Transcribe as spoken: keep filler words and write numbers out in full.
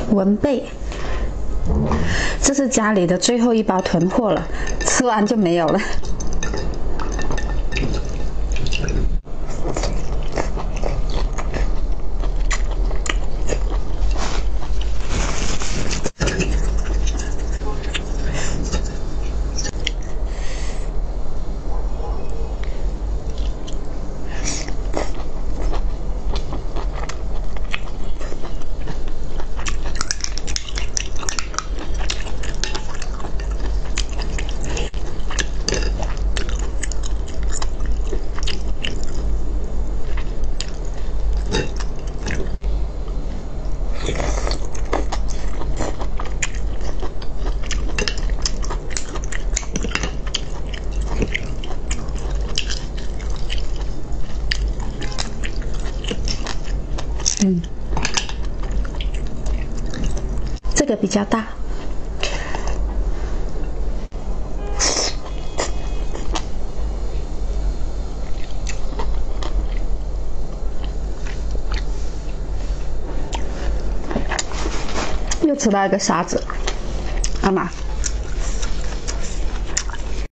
文贝，这是家里的最后一包囤货了，吃完就没有了。嗯，这个比较大。又吃到一个沙子，妈妈。